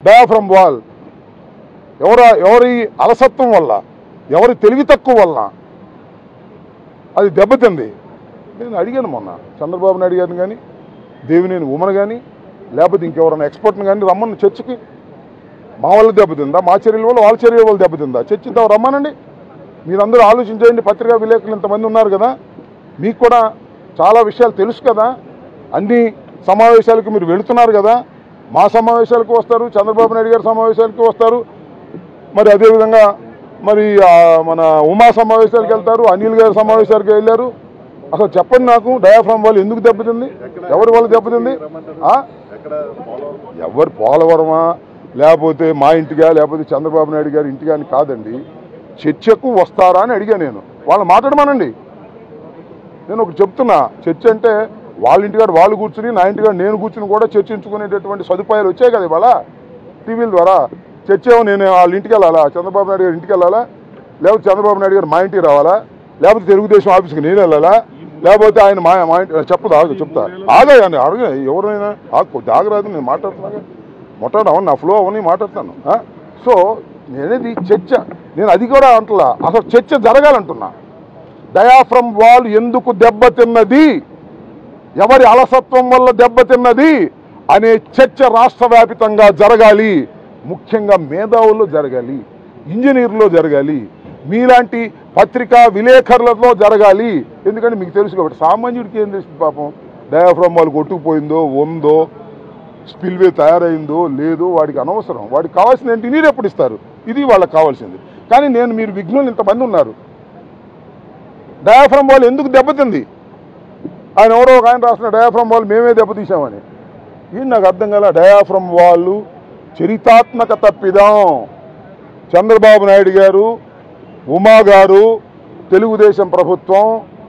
Diaphragm wall ఎవరి అలసత్వం వల్ల, ఎవరి తెలివి తక్కువ వల్ల అది దెబ్బతింది. నేను అడిగాను మొన్న చంద్రబాబు నాయుడు గారిని కానీ, దేవినేని ఉమన్ కానీ, లేకపోతే ఇంకెవరైనా ఎక్స్పర్ట్ని కానీ రమ్మని చర్చకి. మా వల్ల దెబ్బతిందా, మా చర్యల వల్ల వాళ్ళ చర్యల వల్ల దెబ్బతిందా, చర్చిద్దాం రమ్మనండి. మీరందరూ ఆలోచించండి. పత్రికా విలేకరులు ఇంతమంది ఉన్నారు కదా, మీకు కూడా చాలా విషయాలు తెలుసు కదా, అన్ని సమావేశాలకు మీరు వెళుతున్నారు కదా, మా సమావేశాలకు వస్తారు, చంద్రబాబు నాయుడు గారి సమావేశాలకు వస్తారు, మరి అదేవిధంగా మరి మన ఉమా సమావేశాలకు వెళ్తారు, అనిల్ గారి సమావేశాలకు వెళ్ళారు. అసలు చెప్పండి నాకు, డయాఫ్రమ్ వాళ్ళు ఎందుకు దెబ్బతింది, ఎవరి వల్ల దెబ్బతింది? ఎవరు పోలవరమా, లేకపోతే మా ఇంటిగా, లేకపోతే చంద్రబాబు నాయుడు గారి ఇంటిగా అని కాదండి. చర్చకు వస్తారా అని అడిగా నేను. వాళ్ళు మాట్లాడమానండి. నేను ఒకటి చెప్తున్నా, చర్చ అంటే వాళ్ళ ఇంటికాడ వాళ్ళు కూర్చుని, నా ఇంటికాడ నేను కూర్చుని కూడా చర్చించుకునేటటువంటి సదుపాయాలు వచ్చాయి కదా ఇవాళ టీవీల ద్వారా. చర్చ ఏమో నేను వాళ్ళ ఇంటికి వెళ్ళాలా, చంద్రబాబు నాయుడు గారి ఇంటికి వెళ్ళాలా, లేకపోతే చంద్రబాబు నాయుడు గారు మా ఇంటికి రావాలా, లేకపోతే తెలుగుదేశం ఆఫీస్కి నేను వెళ్ళాలా, లేకపోతే ఆయన మా ఇంటి చెప్తా ఆగాయండి. అడగ ఎవరైనా ఆగరాదు, నేను మాట్లాడుతున్నాగా మొట్టాడు నా ఫ్లో అవన్నీ మాట్లాడతాను. సో నేనేది చర్చ, నేను అది కూడా అంటలా, అసలు చర్చ జరగాలంటున్నా. డయాఫ్రమ్ వాల్ ఎందుకు దెబ్బతిన్నది, ఎవరి అలసత్వం వల్ల దెబ్బతిన్నది అనే చర్చ రాష్ట్ర వ్యాపితంగా జరగాలి. ముఖ్యంగా మేధావుల్లో జరగాలి, ఇంజనీర్లో జరగాలి, మీలాంటి పత్రికా విలేకరులతో జరగాలి. ఎందుకంటే మీకు తెలుసు కాబట్టి, సామాన్యుడికి ఏం తెలుస్తుంది పాపం, డయాఫ్రమ్ వాల్ కొట్టుకుపోయిందో ఉందో, స్పిల్వే తయారైందో లేదో వాడికి అనవసరం. వాడికి కావాల్సిన ఇంజనీర్ ఎప్పుడు ఇస్తారు, ఇది వాళ్ళకి కావాల్సింది. కానీ మీరు విఘ్నులు ఇంతమంది ఉన్నారు, డయాఫ్రమ్ వాల్ ఎందుకు దెబ్బతింది, ఆయన ఎవరో ఒక ఆయన రాసిన డయాఫ్రమ్ వాల్ మేమే దెబ్బతీసామని. ఇది నాకు అర్థం కాల. డయాఫ్రమ్ వాళ్ళు చరితాత్మక తప్పిదం. చంద్రబాబు నాయుడు గారు, ఉమా గారు, తెలుగుదేశం ప్రభుత్వం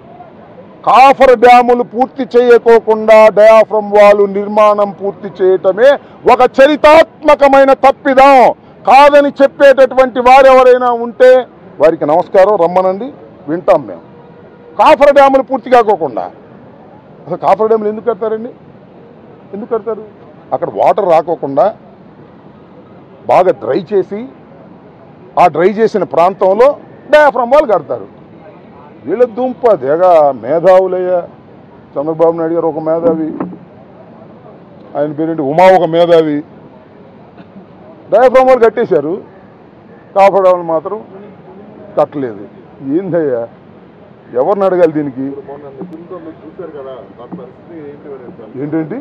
కాఫర్ డ్యాములు పూర్తి చేయకోకుండా డయాఫ్రమ్ వాల్ నిర్మాణం పూర్తి చేయటమే ఒక చరితాత్మకమైన తప్పిదం. కాదని చెప్పేటటువంటి వారు ఎవరైనా ఉంటే వారికి నమస్కారం, రమ్మనండి, వింటాం మేము. కాఫర్ డ్యాములు పూర్తి కాకోకుండా, అసలు కాఫర్ డ్యాములు ఎందుకు కడతారండి, ఎందుకు కడతారు? అక్కడ వాటర్ రాకోకుండా బాగా డ్రై చేసి, ఆ డ్రై చేసిన ప్రాంతంలో డయాఫ్రమ్ వాల్ కడతారు. వీళ్ళ దుంప దేగా మేధావులయ్యా. చంద్రబాబు నాయుడు గారు ఒక మేధావి, ఆయన పేరేంటి ఉమా ఒక మేధావి. డయాఫ్రమ్ వాల్ కట్టేశారు, కాఫర్ డ్యాములు మాత్రం కట్టలేదు. ఏందయ్యా, ఎవరిని అడగాలి దీనికి? ఏంటంటి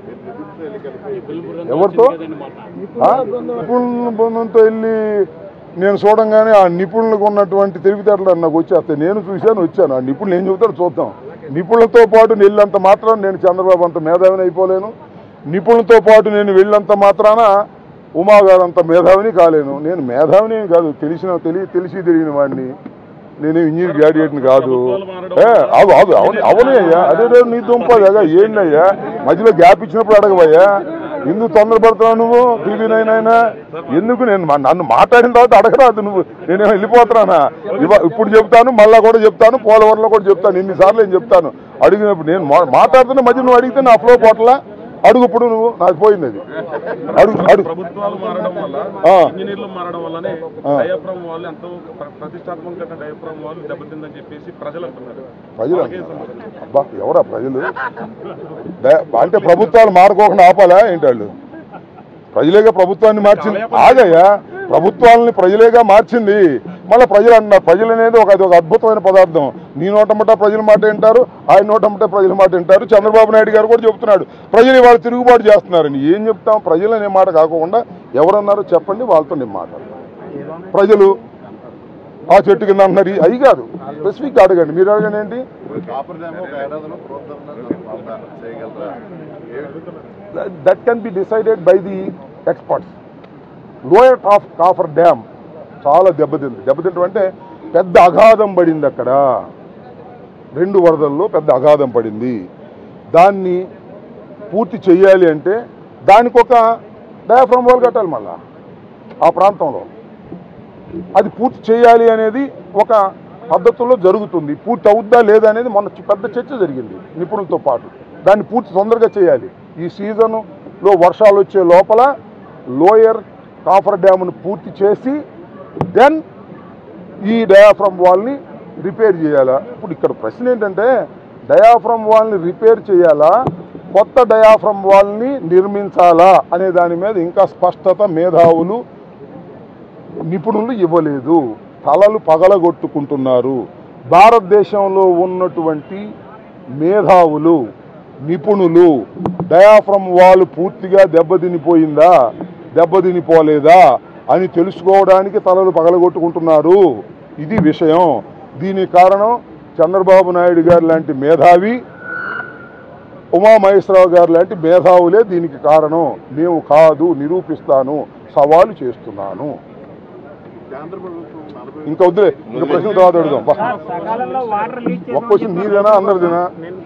ఎవరితో నిపుణుల బృందంతో వెళ్ళి నేను చూడంగానే ఆ నిపుణులకు ఉన్నటువంటి తెలివితేటలు నాకు వచ్చేస్తాయి. నేను చూశాను, వచ్చాను. ఆ నిపుణులు ఏం చెబుతాడో చూద్దాం. నిపుణులతో పాటు వెళ్ళినంత మాత్రాన నేను చంద్రబాబు అంత మేధావిని అయిపోలేను. నిపుణులతో పాటు నేను వెళ్ళినంత మాత్రాన ఉమా గారు అంత మేధావిని కాలేను. నేను మేధావిని కాదు, తెలిసి తెలియని వాడిని. నేను ఇంజనీర్ గ్రాడ్యుయేట్ని కాదు. అవునయ్యా, అదే నీ దుంపదగా ఏంటయ్యా, మధ్యలో గ్యాప్ ఇచ్చినప్పుడు అడగవయ్యా. ఎందుకు తొందరపడుతున్నావు నువ్వు? టీవీ9 అయినా ఎందుకు? నన్ను మాట్లాడిన తర్వాత అడగరాదు నువ్వు. నేనేమో వెళ్ళిపోతున్నానా? ఇప్పుడు చెప్తాను, మళ్ళా కూడా చెప్తాను, పోలవరంలో కూడా చెప్తాను, ఇన్నిసార్లు నేను చెప్తాను. అడిగినప్పుడు నేను మాట్లాడుతున్నా, మధ్య నువ్వు అడిగితే నా ఫ్లో పోట్లా. అడుగు, ఇప్పుడు నువ్వు నాకు పోయింది అది. అడుగు. ప్రభుత్వాలు మారడం వల్ల, ఇంజనీర్లు మారడం వల్లనే డయాఫ్రమ్ వాల్ ఎంతో ప్రతిష్టాత్మకంగా డయాఫ్రమ్ వాల్ దెబ్బతిందని చెప్పేసి ప్రజలు అంటున్నారు. ప్రజలు అబ్బా, ఎవరా ప్రజలు? అంటే ప్రభుత్వాలు మారుకోకుండా ఆపాలా ఏంటి? వాళ్ళు ప్రజలేగా ప్రభుత్వాన్ని మార్చింది. ఆగయ్యా, ప్రభుత్వాలని ప్రజలేగా మార్చింది. మళ్ళీ ప్రజలు అంటున్నారు. ప్రజలు అనేది ఒక అద్భుతమైన పదార్థం. నీ నోటమ్మట ప్రజల మాట వింటారు, ఆయన నోటమ్మట ప్రజల మాట వింటారు. చంద్రబాబు నాయుడు గారు కూడా చెప్తున్నాడు, ప్రజలు వాళ్ళు తిరుగుబాటు చేస్తున్నారని. ఏం చెప్తాం? ప్రజలు అనే మాట కాకుండా ఎవరన్నారో చెప్పండి, వాళ్ళతో నేను మాట్లాడతాను. ప్రజలు ఆ చెట్టు కింద అంటున్నారు, అవి కాదు, స్పెసిఫిక్ అడగండి. మీరు అడగండి ఏంటి? That can be decided by the experts. Lower coffer dam చాలా దెబ్బతింటం అంటే పెద్ద అగాధం పడింది. అక్కడ 2 వరదల్లో పెద్ద అగాధం పడింది. దాన్ని పూర్తి చేయాలి అంటే దానికి ఒక డయాఫ్రమ్ వాల్ కట్టాలి. మళ్ళా ఆ ప్రాంతంలో అది పూర్తి చేయాలి అనేది ఒక పద్ధతుల్లో జరుగుతుంది. పూర్తి అవుద్దా లేదా అనేది మొన్న పెద్ద చర్చ జరిగింది నిపుణులతో పాటు. దాన్ని పూర్తి తొందరగా చేయాలి. ఈ సీజన్లో వర్షాలు వచ్చే లోపల లోయర్ కాఫర్ డ్యామ్ను పూర్తి చేసి దెన్ ఈ డయాఫ్రమ్ వాల్ని రిపేర్ చేయాలా. ఇప్పుడు ఇక్కడ ప్రశ్న ఏంటంటే డయాఫ్రమ్ వాల్ని రిపేర్ చేయాలా, కొత్త డయాఫ్రమ్ వాల్ని నిర్మించాలా అనే దాని మీద ఇంకా స్పష్టత మేధావులు నిపుణులు ఇవ్వలేదు. తలలు పగలగొట్టుకుంటున్నారు. భారతదేశంలో ఉన్నటువంటి మేధావులు నిపుణులు డయాఫ్రమ్ వాల్ పూర్తిగా దెబ్బతినిపోయిందా దెబ్బతినిపోలేదా అని తెలుసుకోవడానికి తలలు పగలగొట్టుకుంటున్నారు. ఇది విషయం. దీనికి కారణం చంద్రబాబు నాయుడు గారు లాంటి మేధావి, ఉమామహేశ్వరరావు గారు లాంటి మేధావులే దీనికి కారణం. మేము కాదు, నిరూపిస్తాను, సవాలు చేస్తున్నాను. ఇంకా వద్దులే, ఇంకా ప్రశ్న తర్వాత అడుగుదాం. ఒక్క క్వశ్చన్ మీదేనా అందరిదేనా?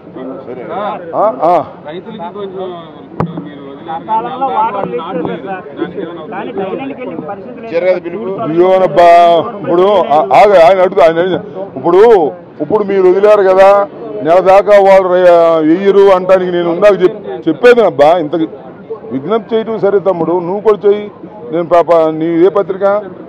ఇదిగోనబ్బా ఇప్పుడు ఆయన అడుగుతా, ఇప్పుడు మీరు వదిలేరు కదా, నెల దాకా వాళ్ళు వెయ్యరు అంటానికి నేను ఉందాక చెప్పేది అబ్బా. ఇంత విజ్ఞప్తి చేయటం సరే తమ్ముడు, నువ్వు కూడా చెయ్యి. నేను నీ ఏ పత్రిక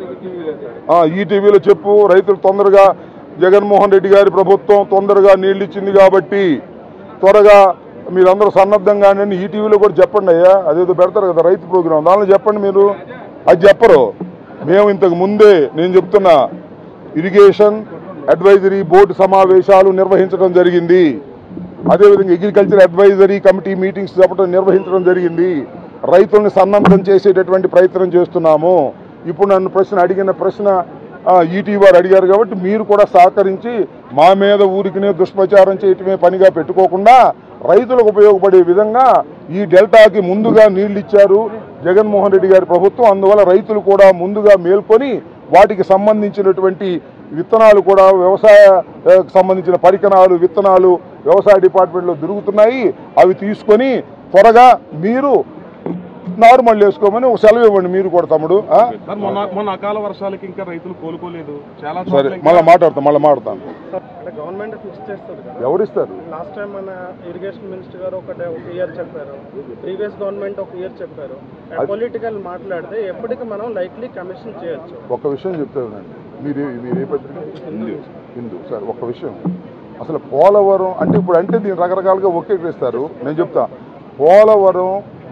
ఈటీవీలో చెప్పు, రైతులు తొందరగా జగన్మోహన్ రెడ్డి గారి ప్రభుత్వం తొందరగా నీళ్ళు ఇచ్చింది కాబట్టి త్వరగా మీరందరూ సన్నద్ధంగానే ఈటీవీలో కూడా చెప్పండి అయ్యా. అదేదో పెడతారు కదా రైతు ప్రోగ్రాం, దానిలో చెప్పండి. మీరు అది చెప్పరు. మేము ఇంతకు ముందే నేను చెప్తున్నా, ఇరిగేషన్ అడ్వైజరీ బోర్డు సమావేశాలు నిర్వహించడం జరిగింది. అదేవిధంగా అగ్రికల్చర్ అడ్వైజరీ కమిటీ మీటింగ్స్ నిర్వహించడం జరిగింది. రైతుల్ని సన్నద్ధం చేసేటటువంటి ప్రయత్నం చేస్తున్నాము. ఇప్పుడు నన్ను అడిగిన ప్రశ్న ఈటీవీ వారు అడిగారు కాబట్టి మీరు కూడా సహకరించి మా మీద ఊరికినే దుష్ప్రచారం చేయటమే పనిగా పెట్టుకోకుండా రైతులకు ఉపయోగపడే విధంగా ఈ డెల్టాకి ముందుగా నీళ్లు ఇచ్చారు జగన్మోహన్ రెడ్డి గారి ప్రభుత్వం. అందువల్ల రైతులు కూడా ముందుగా మేల్కొని వాటికి సంబంధించినటువంటి విత్తనాలు కూడా వ్యవసాయ సంబంధించిన పరికరాలు విత్తనాలు వ్యవసాయ డిపార్ట్మెంట్లో దొరుకుతున్నాయి. అవి తీసుకొని త్వరగా మీరు నార్మల్ వేసుకోమని ఒక సెలవు ఇవ్వండి మీరు కూడా తమ్ముడు. మొన్న అకాల వర్షాలకి ఇంకా రైతులు కోలుకోలేదు. సరే మళ్ళీ మాట్లాడతాను. గవర్నమెంట్ ఫిక్స్ చేస్తారు కదా, ఎవరిస్తారు? లాస్ట్ టైం మన ఇరిగేషన్ మినిస్టర్ గారు ఒక ఇయర్ చెప్పారు, ప్రీవియస్ గవర్నమెంట్ ఒక ఇయర్ చెప్పారు. పొలిటికల్ మాట్లాడితే ఎప్పటికీ మనం లైక్లీ కమిషన్ చేయొచ్చు. ఒక విషయం చెప్తానండి, మీరు ఏ పత్రిక? హిందూ. సార్ ఒక విషయం, అసలు పోలవరం అంటే ఇప్పుడు అంటే దీన్ని రకరకాలుగా ఒకేస్తారు. నేను చెప్తా, పోలవరం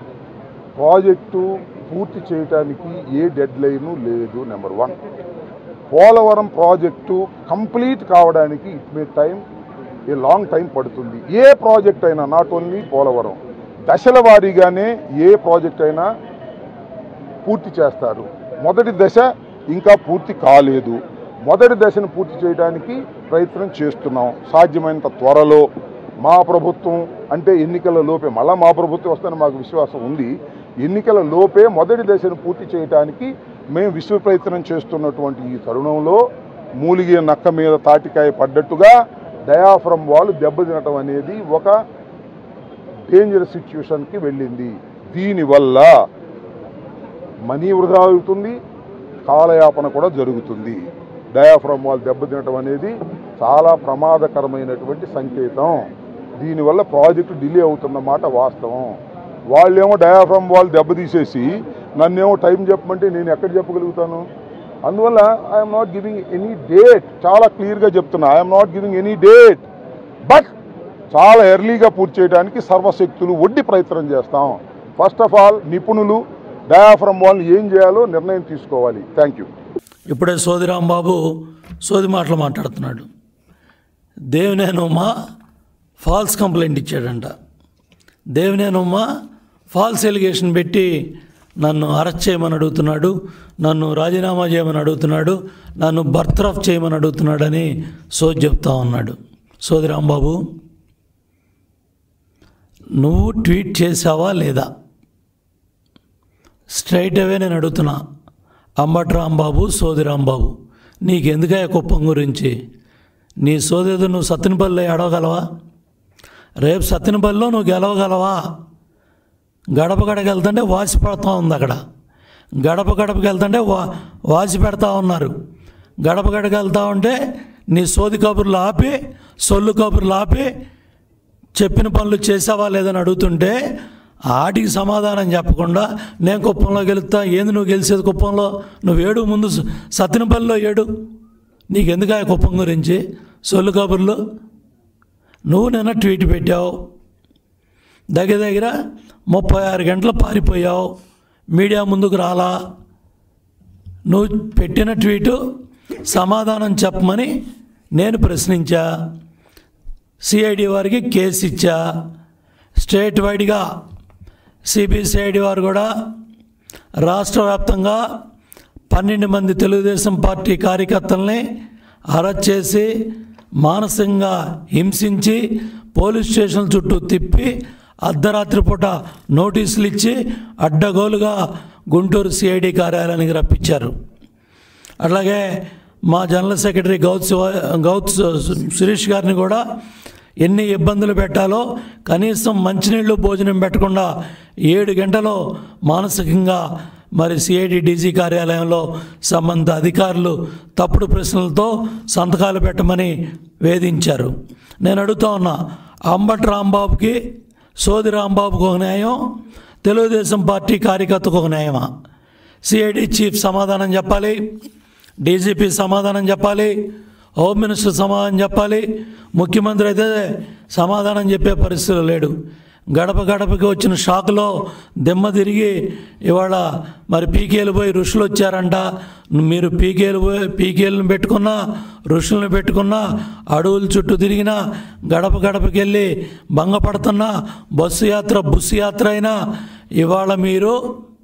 ప్రాజెక్టు పూర్తి చేయడానికి ఏ డెడ్ లైను లేదు. నెంబర్ 1, పోలవరం ప్రాజెక్టు కంప్లీట్ కావడానికి it may time, a long time పడుతుంది. ఏ ప్రాజెక్ట్ అయినా, నాట్ ఓన్లీ పోలవరం, దశల వారీగానే ఏ ప్రాజెక్ట్ అయినా పూర్తి చేస్తారు. మొదటి దశ ఇంకా పూర్తి కాలేదు. మొదటి దశను పూర్తి చేయడానికి ప్రయత్నం చేస్తున్నాం. సాధ్యమైనంత త్వరలో మా ప్రభుత్వం అంటే ఎన్నికల లోపే, మళ్ళీ మా ప్రభుత్వం వస్తుందని మాకు విశ్వాసం ఉంది, ఎన్నికల లోపే మొదటి దశను పూర్తి చేయడానికి మేము విశ్వ ప్రయత్నం చేస్తున్నటువంటి ఈ తరుణంలో మూలిగే నక్క మీద తాటికాయ పడ్డట్టుగా డయాఫ్రమ్ వాల్ దెబ్బతినటం అనేది ఒక డేంజరస్ సిచ్యువేషన్కి వెళ్ళింది. దీనివల్ల మనీ వృధా అవుతుంది, కాలయాపన కూడా జరుగుతుంది. డయాఫ్రమ్ వాల్ దెబ్బతినటం అనేది చాలా ప్రమాదకరమైనటువంటి సంకేతం. దీనివల్ల ప్రాజెక్టు డిలే అవుతున్నమాట వాస్తవం. వాళ్ళేమో డయాఫ్రమ్ వాల్ దెబ్బతీసేసి నన్నేమో టైం చెప్పమంటే నేను ఎక్కడ చెప్పగలుగుతాను? అందువల్ల I'm not giving any date. చాలా క్లియర్గా చెప్తున్నా, I'm not giving any date. But చాలా ఎర్లీగా పూర్తి చేయడానికి సర్వశక్తులు ఒడ్డి ప్రయత్నం చేస్తాం. ఫస్ట్ ఆఫ్ ఆల్ నిపుణులు డయాఫ్రమ్ వాల్ని ఏం చేయాలో నిర్ణయం తీసుకోవాలి. Thank you. ఇప్పుడే సోదిరాంబాబు సోది మాటలు మాట్లాడుతున్నాడు. దేవినేనుమ్మ ఫాల్స్ కంప్లైంట్ ఇచ్చాడంట. దేవినేనుమ్మ ఫాల్స్ ఎలిగేషన్ పెట్టి నన్ను అరెస్ట్ చేయమని అడుగుతున్నాడు, నన్ను రాజీనామా చేయమని అడుగుతున్నాడు, నన్ను బర్త్రఫ్ చేయమని అడుగుతున్నాడని సోది చెప్తా ఉన్నాడు. సోదిరాంబాబు, నువ్వు ట్వీట్ చేసావా లేదా? స్ట్రైట్ అవే నేను అడుగుతున్నా. అంబటి రాంబాబు, సోదిరాంబాబు, నీకెందుకయ్యా కుప్పం గురించి? నీ సోదేదో నువ్వు సత్తెనపల్లిలో అడవగలవా? రేపు సత్తెనపల్లిలో నువ్వు గెలవగలవా? గడప గడపకి వెళ్తుంటే వాసి పెడతా ఉంది అక్కడ. గడప గడపకి వెళ్తుంటే వాసి పెడతా ఉన్నారు. గడప గడపకి వెళ్తా ఉంటే నీ సోది కబుర్లు ఆపి, సొల్లు కబుర్లు ఆపి చెప్పిన పనులు చేసావా లేదని అడుగుతుంటే ఆటికి సమాధానం చెప్పకుండా నేను కుప్పంలో గెలుస్తా, ఏంది నువ్వు గెలిచేది కుప్పంలో, నువ్వు ఏడు ముందు సత్తినపల్లిలో ఏడు, నీకెందుకు ఆ కుప్పం గురించి సొల్లు కబుర్లు. నువ్వు నిన్న ట్వీట్ పెట్టావు, దగ్గర 36 గంటలు పారిపోయావు, మీడియా ముందుకు రాలా. నువ్వు పెట్టిన ట్వీటు సమాధానం చెప్పమని నేను ప్రశ్నించా, సిఐడి వారికి కేసు ఇచ్చా. స్టేట్ వైడ్గా సిబిసిఐడి వారు కూడా రాష్ట్ర వ్యాప్తంగా 12 మంది తెలుగుదేశం పార్టీ కార్యకర్తల్ని అరెస్ట్ చేసి మానసికంగా హింసించి పోలీస్ స్టేషన్ చుట్టూ తిప్పి అర్ధరాత్రి పూట నోటీసులు ఇచ్చి అడ్డగోలుగా గుంటూరు సిఐడి కార్యాలయానికి రప్పించారు. అట్లాగే మా జనరల్ సెక్రటరీ గౌత్ సురేష్ గారిని కూడా ఎన్ని ఇబ్బందులు పెట్టాలో కనీసం మంచినీళ్ళు భోజనం పెట్టకుండా 7 గంటలు మానసికంగా మరి సిఐడి డీజీ కార్యాలయంలో సంబంధిత అధికారులు తప్పుడు ప్రశ్నలతో సంతకాలు పెట్టమని వేధించారు. నేను అడుగుతా ఉన్నా, అంబటి రాంబాబుకి సోది రాంబాబుకు ఒక న్యాయం, తెలుగుదేశం పార్టీ కార్యకర్తకు ఒక న్యాయమా? సిఐడి చీఫ్ సమాధానం చెప్పాలి, డీజీపీ సమాధానం చెప్పాలి, హోమ్ మినిస్టర్ సమాధానం చెప్పాలి. ముఖ్యమంత్రి అయితే సమాధానం చెప్పే పరిస్థితులు లేడు. గడప గడపకి వచ్చిన షాక్లో దిమ్మ తిరిగి ఇవాళ మరి పీకేలు పోయి ఋషులు వచ్చారంట. మీరు పీకేలను పెట్టుకున్నా, ఋషులను పెట్టుకున్నా, అడవుల చుట్టూ తిరిగినా, గడప గడపకి వెళ్ళి భంగపడుతున్నా, బస్సు యాత్ర అయినా ఇవాళ మీరు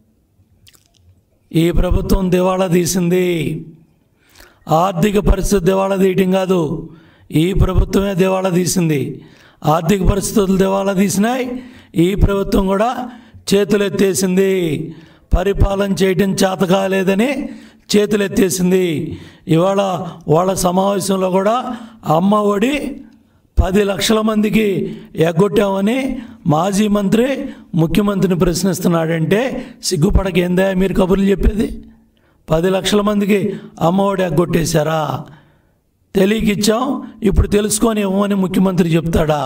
ఈ ప్రభుత్వం దివాళా తీసింది. ఆర్థిక పరిస్థితి దివాళా తీయటం కాదు, ఈ ప్రభుత్వమే దివాళా తీసింది. ఆర్థిక పరిస్థితులు దివాళా తీసినాయి, ఈ ప్రభుత్వం కూడా చేతులెత్తేసింది. పరిపాలన చేయటం చేత కాలేదని చేతులెత్తేసింది. ఇవాళ వాళ్ళ సమావేశంలో కూడా అమ్మ ఒడి 10 లక్షల మందికి ఎగ్గొట్టామని మాజీ మంత్రి ముఖ్యమంత్రిని ప్రశ్నిస్తున్నాడంటే సిగ్గుపడకేందా మీరు కబుర్లు చెప్పేది? 10 లక్షల మందికి అమ్మఒడి ఎగ్గొట్టేశారా? తెలియకిచ్చాం, ఇప్పుడు తెలుసుకొని ఇవ్వమని ముఖ్యమంత్రి చెప్తాడా?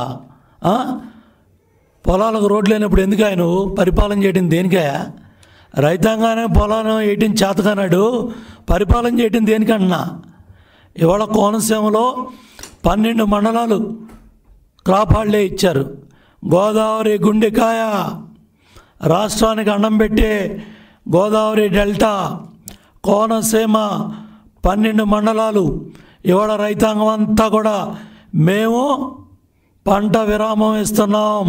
పొలాలకు రోడ్లు లేనప్పుడు ఎందుకు ఆయన పరిపాలన చేయడం దేనికయా? రైతాంగానే పొలాలను వేయటం చేతకన్నాడు, పరిపాలన చేయటం దేనికన్నా? ఇవాళ కోనసీమలో 12 మండలాలు క్రాప్ హాలిడే ఇచ్చారు. గోదావరి గుండెకాయ, రాష్ట్రానికి అన్నం పెట్టే గోదావరి డెల్టా, కోనసీమ 12 మండలాలు. ఇవాళ రైతాంగం అంతా కూడా మేము పంట విరామం ఇస్తున్నాం.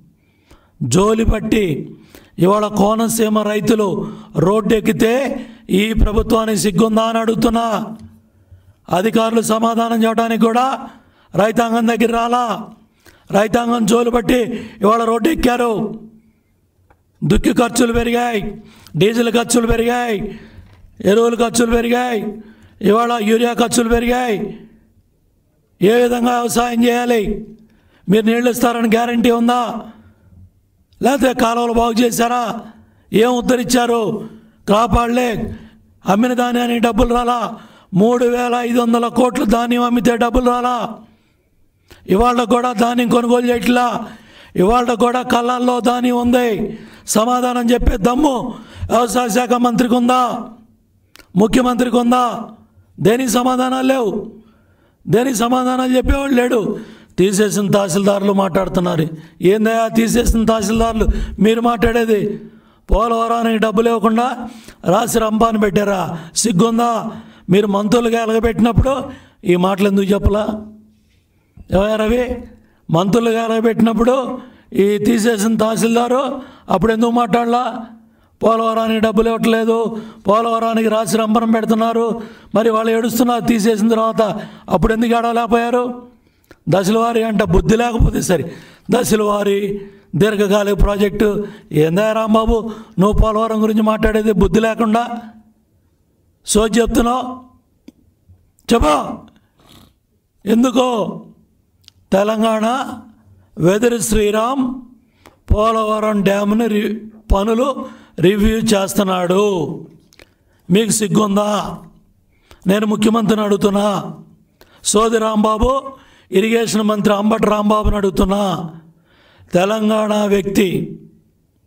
జోలి పట్టి ఇవాళ కోనసీమ రైతులు రోడ్డెక్కితే ఈ ప్రభుత్వానికి సిగ్గుందా అని అడుగుతున్నా. అధికారులు సమాధానం చెప్పడానికి కూడా రైతాంగం దగ్గర రాలా. రైతాంగం జోలు పట్టి ఇవాళ రోడ్డు ఎక్కారు. దుక్కి ఖర్చులు పెరిగాయి, డీజిల్ ఖర్చులు పెరిగాయి, ఎరువుల ఖర్చులు పెరిగాయి, ఇవాళ యూరియా ఖర్చులు పెరిగాయి. ఏ విధంగా వ్యవసాయం చేయాలి? మీరు నీళ్ళు ఇస్తారని గ్యారంటీ ఉందా? లేకపోతే కాలువలు బాగు చేశారా? ఏం ఉద్ధరించారు? క్రాప్ హాలిడే అమ్మిన ధాన్యానికి డబ్బులు రాలా. 3,500 కోట్లు ధాన్యం అమ్మితే డబ్బులు రాలా. ఇవాళ కూడా ధాన్యం కొనుగోలు చేయట్లా. ఇవాళ కూడా కళ్ళల్లో ధాన్యం ఉంది. సమాధానం చెప్పే దమ్ము వ్యవసాయ శాఖ మంత్రికి ఉందా? ముఖ్యమంత్రికి ఉందా? దేనికి సమాధానాలు లేవు. దేనికి సమాధానాలు చెప్పేవాళ్ళు లేడు. తీసేసిన తహసీల్దారులు మాట్లాడుతున్నారు. ఏందయ్యా తీసేసిన తహసీల్దారులు మీరు మాట్లాడేది? పోలవరానికి డబ్బులు ఇవ్వకుండా రాసి రంపాన్ని పెట్టారా? సిగ్గుందా? మీరు మంత్రులుగా ఎలగబెట్టినప్పుడు ఈ మాటలు ఎందుకు చెప్పలా? ఏమయ్యా రవి, మంత్రులుగా ఎలగబెట్టినప్పుడు ఈ తీసేసిన తహసీల్దారు అప్పుడు ఎందుకు మాట్లాడలా? పోలవరానికి డబ్బులు ఇవ్వట్లేదు, పోలవరానికి రాసి రంపనం పెడుతున్నారు, మరి వాళ్ళు ఏడుస్తున్నారు తీసేసిన తర్వాత. అప్పుడు ఎందుకు ఏడవలేకపోయారు? దశల వారి అంట బుద్ధి లేకపోతే సరే. దశల వారి దీర్ఘకాలిక ప్రాజెక్టు ఏందా రాంబాబు, నువ్వు పోలవరం గురించి మాట్లాడేది బుద్ధి లేకుండా సోచి చెప్తున్నావు? చెప్పా ఎందుకో? తెలంగాణ వెదర్ శ్రీరామ్ పోలవరం డ్యామ్ని పనులు రివ్యూ చేస్తున్నాడు. మీకు సిగ్గుందా? నేను ముఖ్యమంత్రిని అడుగుతున్నా, సోది రాంబాబు ఇరిగేషన్ మంత్రి అంబటి రాంబాబుని అడుగుతున్నా. తెలంగాణ వ్యక్తి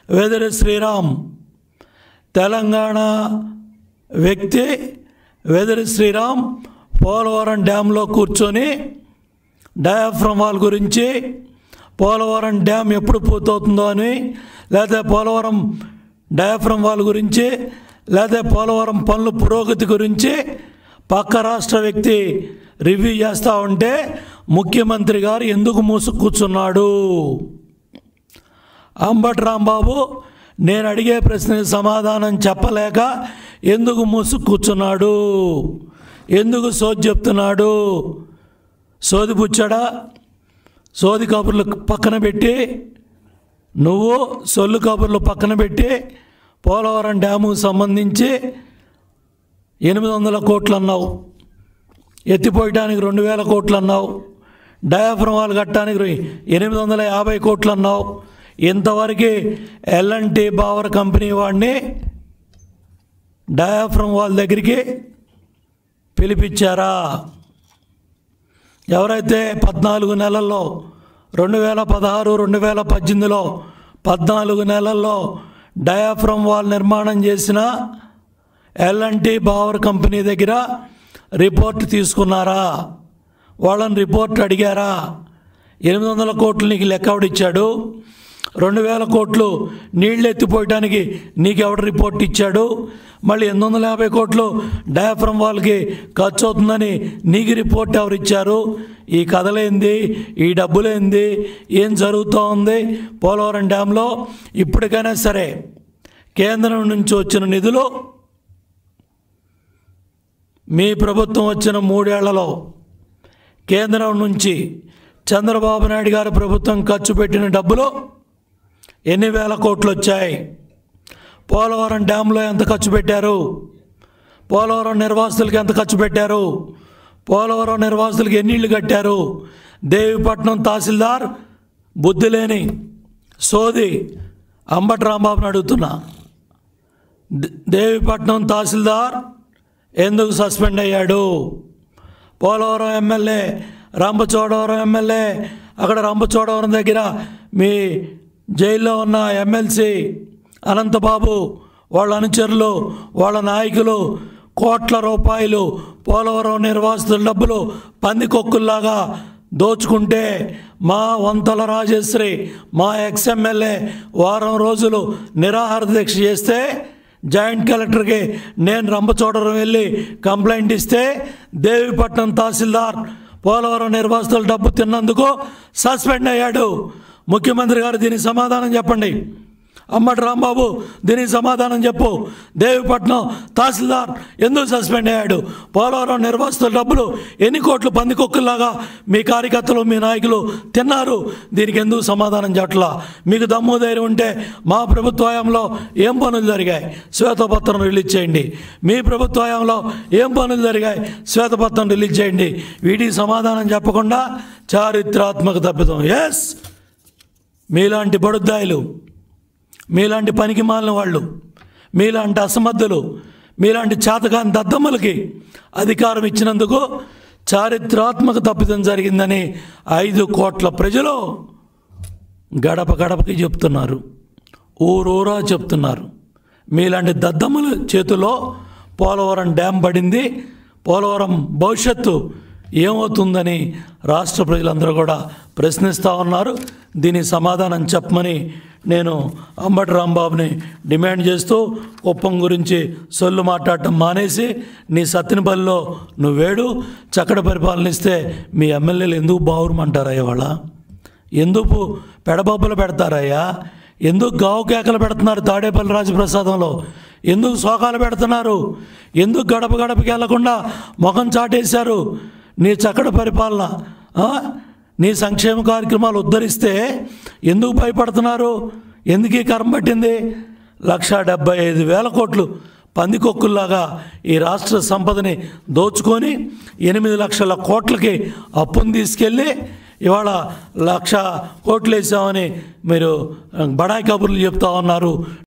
వెదిరి శ్రీరామ్, తెలంగాణ వ్యక్తి వెదిరి శ్రీరామ్ పోలవరం డ్యాంలో కూర్చొని డయాఫ్రమ్ వాల్ గురించి, పోలవరం డ్యామ్ ఎప్పుడు పూర్తవుతుందో అని, లేదా పోలవరం డయాఫ్రమ్ వాల్ గురించి, లేదా పోలవరం పనుల పురోగతి గురించి పక్క రాష్ట్ర వ్యక్తి రివ్యూ చేస్తూ ఉంటే ముఖ్యమంత్రి గారు ఎందుకు మూసు కూర్చున్నాడు? అంబటి రాంబాబు నేను అడిగే ప్రశ్నకి సమాధానం చెప్పలేక ఎందుకు మూసు కూర్చున్నాడు? ఎందుకు సోది చెప్తున్నాడు? సోది పుచ్చాడా? సోది కబుర్లు పక్కన పెట్టి, నువ్వు సొల్లు కబుర్లు పక్కన పెట్టి పోలవరం డ్యాముకు సంబంధించి 800 కోట్లు అన్నావు, ఎత్తిపోయటానికి 2000 కోట్లు అన్నావు, డయాఫ్రమ్ వాల్ కట్టడానికి 850 కోట్లు అన్నావు. ఇంతవరకు L&T పవర్ కంపెనీ వాడిని డయాఫ్రమ్ వాల్ దగ్గరికి పిలిపించారా? ఎవరైతే 14 నెలల్లో 2016, 2018లో 14 నెలల్లో డయాఫ్రమ్ వాల్ నిర్మాణం చేసిన L&T పవర్ కంపెనీ దగ్గర రిపోర్ట్ తీసుకున్నారా? వాళ్ళని రిపోర్ట్ అడిగారా? 800 కోట్లు నీకు లెక్కవడిచ్చాడు? 2000 కోట్లు నీళ్ళు ఎత్తిపోయటానికి నీకెవడు రిపోర్ట్ ఇచ్చాడు? మళ్ళీ 850 కోట్లు డయాఫ్రమ్ వాల్కి ఖర్చు అవుతుందని నీకు రిపోర్ట్ ఎవరు ఇచ్చారు? ఈ కథలేంది? ఈ డబ్బులేంది? ఏం జరుగుతూ ఉంది పోలవరం డ్యాంలో? ఇప్పటికైనా సరే కేంద్రం నుంచి వచ్చిన నిధులు మీ ప్రభుత్వం వచ్చిన 3 ఏళ్లలో కేంద్రం నుంచి చంద్రబాబు నాయుడు గారి ప్రభుత్వం ఖర్చు పెట్టిన డబ్బులు ఎన్ని వేల కోట్లు వచ్చాయి? పోలవరం డ్యాంలో ఎంత ఖర్చు పెట్టారు? పోలవరం నిర్వాసితులకి ఎంత ఖర్చు పెట్టారు? పోలవరం నిర్వాసితులకి ఎన్ని ఇళ్ళు కట్టారు? దేవీపట్నం తహసీల్దార్ బుద్ధి లేని సోది అంబటి రాంబాబుని అడుగుతున్నా, దేవీపట్నం తహసీల్దార్ ఎందుకు సస్పెండ్ అయ్యాడు? పోలవరం ఎమ్మెల్యే రంపచోడవరం ఎమ్మెల్యే, అక్కడ రంపచోడవరం దగ్గర మీ జైల్లో ఉన్న ఎమ్మెల్సీ అనంతబాబు వాళ్ళ అనుచరులు, వాళ్ళ నాయకులు కోట్ల రూపాయలు పోలవరం నిర్వాసితుల డబ్బులు పందికొక్కుల్లాగా దోచుకుంటే మా వంతల రాజేశ్వరి, మా ఎక్స్ఎమ్మెల్యే వారం రోజులు నిరాహార దీక్ష చేస్తే జాయింట్ కలెక్టర్కి నేను రంపచోడవరం వెళ్ళి కంప్లైంట్ ఇస్తే దేవీపట్నం తహసీల్దార్ పోలవరం నిర్వాసితుల డబ్బు తిన్నందుకు సస్పెండ్ అయ్యాడు. ముఖ్యమంత్రి గారు దీనికి సమాధానం చెప్పండి. అంబటి రాంబాబు దీనికి సమాధానం చెప్పు. దేవీపట్నం తహసీల్దార్ ఎందుకు సస్పెండ్ అయ్యాడు? పోలవరం నిర్వాసితుల డబ్బులు ఎన్ని కోట్లు పందికొక్కుల్లాగా మీ కార్యకర్తలు, మీ నాయకులు తిన్నారు? దీనికి ఎందుకు సమాధానం చెప్పట్లా? మీకు దమ్ము ధైర్యం ఉంటే మా ప్రభుత్వ హయాంలో ఏం పనులు జరిగాయి శ్వేతపత్రం రిలీజ్ చేయండి. మీ ప్రభుత్వ హయాంలో ఏం పనులు జరిగాయి శ్వేతపత్రం రిలీజ్ చేయండి. వీటికి సమాధానం చెప్పకుండా చారిత్రాత్మక తప్పిదం. ఎస్, మీలాంటి బడుద్దాయిలు, మీలాంటి పనికి మాలిన వాళ్ళు, మీలాంటి అసమర్థులు, మీలాంటి చేతకాని దద్దమ్మలకి అధికారం ఇచ్చినందుకు చారిత్రాత్మక తప్పిదం జరిగిందని 5 కోట్ల ప్రజలు గడప గడపకి చెప్తున్నారు, ఊరూరా చెప్తున్నారు. మీలాంటి దద్దమ్మల చేతిలో పోలవరం డ్యామ్ పడింది. పోలవరం భవిష్యత్తు ఏమవుతుందని రాష్ట్ర ప్రజలందరూ కూడా ప్రశ్నిస్తూ ఉన్నారు. దీనికి సమాధానం చెప్పమని నేను అంబటి రాంబాబుని డిమాండ్ చేస్తూ, కుప్పం గురించి సొల్లు మాట్లాడటం మానేసి నీ సత్తినపల్లిలో నువ్వేడు చక్కటి పరిపాలన ఇస్తే మీ ఎమ్మెల్యేలు ఎందుకు బావురమంటారయ్యా? వాళ్ళ ఎందుకు పెడబొబ్బలు పెడతారయ్యా? ఎందుకు గావు కేకలు పెడుతున్నారు తాడేపల్లి రాజప్రసాదంలో? ఎందుకు శోకాలు పెడుతున్నారు? ఎందుకు గడప గడపకి వెళ్లకుండా ముఖం చాటేశారు? నీ చక్కటి పరిపాలన, నీ సంక్షేమ కార్యక్రమాలు ఉద్ధరిస్తే ఎందుకు భయపడుతున్నారు? ఎందుకు ఈ కర్మ పట్టింది? 1,75,000 కోట్లు పందికొక్కుల్లాగా ఈ రాష్ట్ర సంపదని దోచుకొని 8 లక్షల కోట్లకి అప్పును తీసుకెళ్ళి ఇవాళ 1,00,000 కోట్లు వేసామని మీరు బడాయి కబుర్లు చెప్తా ఉన్నారు.